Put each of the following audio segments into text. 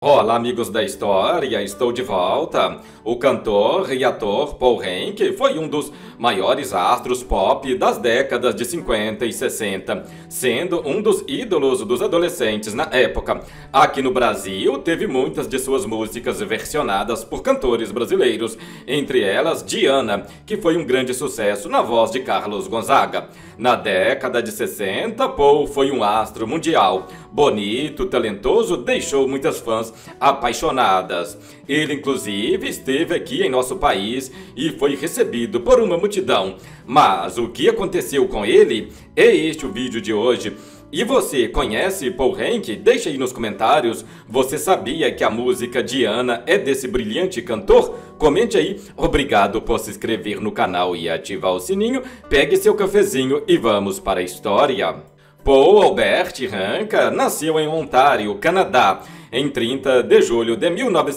Olá, amigos da história, estou de volta. O cantor e ator Paul Rank foi um dos maiores astros pop das décadas de 50 e 60, sendo um dos ídolos dos adolescentes na época. Aqui no Brasil, teve muitas de suas músicas versionadas por cantores brasileiros, entre elas Diana, que foi um grande sucesso na voz de Carlos Gonzaga. Na década de 60, Paul foi um astro mundial. Bonito, talentoso, deixou muitas fãs apaixonadas. Ele, inclusive, esteve aqui em nosso país e foi recebido por uma multidão. Mas o que aconteceu com ele? É este o vídeo de hoje. E você conhece Paul Rank? Deixa aí nos comentários. Você sabia que a música Diana é desse brilhante cantor? Comente aí. Obrigado por se inscrever no canal e ativar o sininho. Pegue seu cafezinho e vamos para a história. Paul Albert Rank nasceu em Ontário, Canadá, em 30 de julho de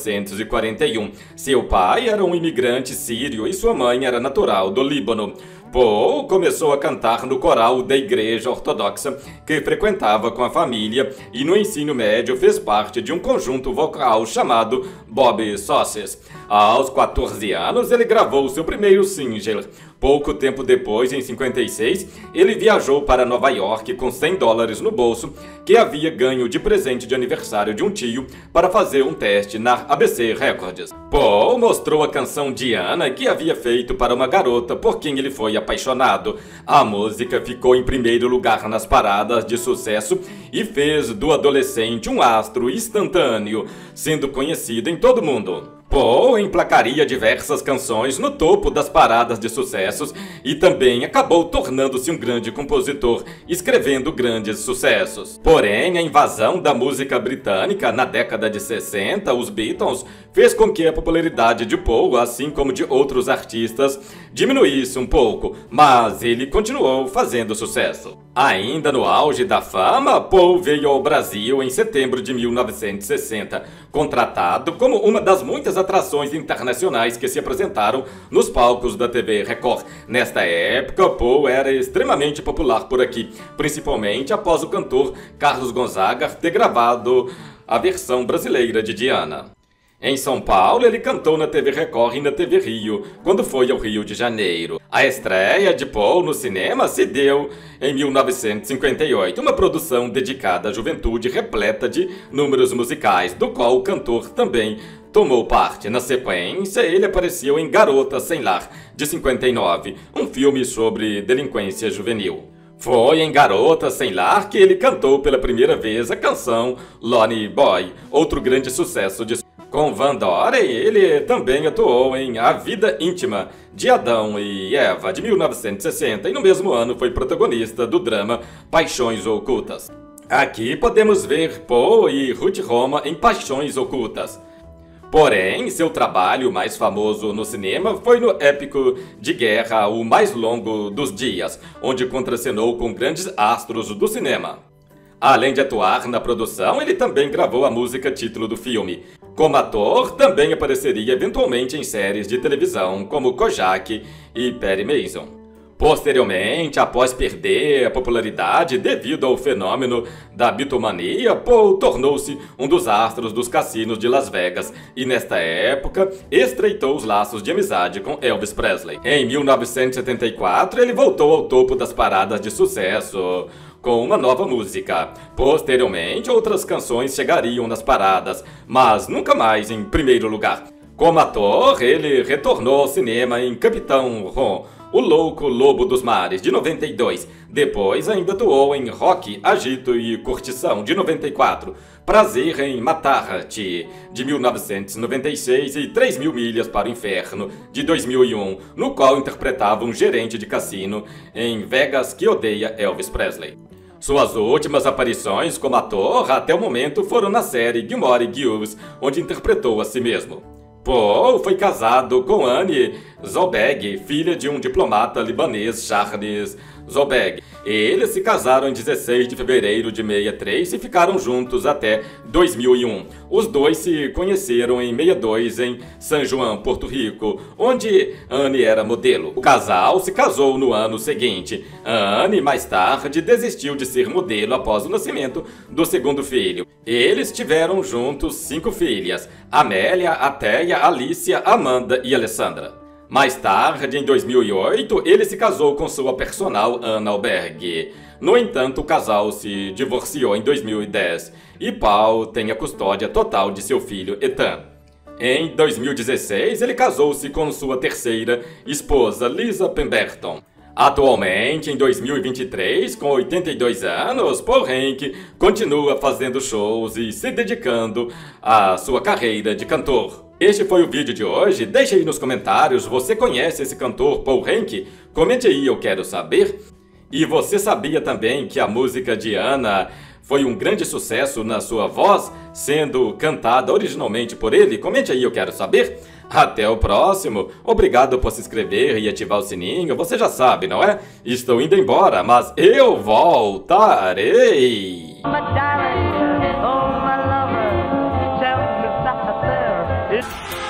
1941. Seu pai era um imigrante sírio e sua mãe era natural do Líbano. Paul começou a cantar no coral da Igreja Ortodoxa que frequentava com a família e no ensino médio fez parte de um conjunto vocal chamado Bob Sauces. Aos 14 anos ele gravou seu primeiro single. Pouco tempo depois, em 56, ele viajou para Nova York com $100 no bolso que havia ganho de presente de aniversário de um tio para fazer um teste na ABC Records. Paul mostrou a canção Diana que havia feito para uma garota por quem ele foi apaixonado. A música ficou em primeiro lugar nas paradas de sucesso e fez do adolescente um astro instantâneo, sendo conhecido em todo o mundo. Paul emplacaria diversas canções no topo das paradas de sucessos e também acabou tornando-se um grande compositor, escrevendo grandes sucessos. Porém, a invasão da música britânica na década de 60, os Beatles, fez com que a popularidade de Paul, assim como de outros artistas, diminuísse um pouco, mas ele continuou fazendo sucesso. Ainda no auge da fama, Paul veio ao Brasil em setembro de 1960, contratado como uma das muitas atrações internacionais que se apresentaram nos palcos da TV Record. Nesta época, Paul era extremamente popular por aqui, principalmente após o cantor Carlos Gonzaga ter gravado a versão brasileira de Diana. Em São Paulo, ele cantou na TV Record e na TV Rio, quando foi ao Rio de Janeiro. A estreia de Paul no cinema se deu em 1958, uma produção dedicada à juventude repleta de números musicais, do qual o cantor também tomou parte. Na sequência, ele apareceu em Garota Sem Lar, de 59, um filme sobre delinquência juvenil. Foi em Garota Sem Lar que ele cantou pela primeira vez a canção Lonely Boy, outro grande sucesso de com Van Doren, ele também atuou em A Vida Íntima de Adão e Eva, de 1960, e no mesmo ano foi protagonista do drama Paixões Ocultas. Aqui podemos ver Paul e Ruth Roma em Paixões Ocultas. Porém, seu trabalho mais famoso no cinema foi no épico de guerra O Mais Longo dos Dias, onde contracenou com grandes astros do cinema. Além de atuar na produção, ele também gravou a música título do filme. Como ator, também apareceria eventualmente em séries de televisão como Kojak e Perry Mason. Posteriormente, após perder a popularidade devido ao fenômeno da bitomania, Paul tornou-se um dos astros dos cassinos de Las Vegas e, nesta época, estreitou os laços de amizade com Elvis Presley. Em 1974, ele voltou ao topo das paradas de sucesso com uma nova música. Posteriormente, outras canções chegariam nas paradas, mas nunca mais em primeiro lugar. Como ator, ele retornou ao cinema em Capitão Ron, O Louco Lobo dos Mares, de 92. Depois ainda atuou em Rock, Agito e Curtição, de 94. Prazer em Matar-te, de 1996 e 3.000 Milhas para o Inferno, de 2001, no qual interpretava um gerente de cassino em Vegas que odeia Elvis Presley. Suas últimas aparições como ator até o momento foram na série Gilmore Girls, onde interpretou a si mesmo. Paul foi casado com Annie Zolberg, filha de um diplomata libanês, Charles Zolberg. Eles se casaram em 16 de fevereiro de 63 e ficaram juntos até 2001. Os dois se conheceram em 62 em San Juan, Porto Rico, onde Annie era modelo. O casal se casou no ano seguinte. Annie, mais tarde, desistiu de ser modelo após o nascimento do segundo filho. Eles tiveram juntos 5 filhas: Amélia, Ateia, Alicia, Amanda e Alessandra. Mais tarde, em 2008, ele se casou com sua personal Ana Alberg. No entanto, o casal se divorciou em 2010 e Paul tem a custódia total de seu filho Ethan. Em 2016, ele casou-se com sua terceira esposa, Lisa Pemberton. Atualmente, em 2023, com 82 anos, Paul Henke continua fazendo shows e se dedicando à sua carreira de cantor. Este foi o vídeo de hoje. Deixe aí nos comentários, você conhece esse cantor Paul Henke? Comente aí, eu quero saber. E você sabia também que a música de Ana foi um grande sucesso na sua voz, sendo cantada originalmente por ele? Comente aí, eu quero saber. Até o próximo. Obrigado por se inscrever e ativar o sininho. Você já sabe, não é? Estou indo embora, mas eu voltarei. My darling, oh my lover, tell me that there is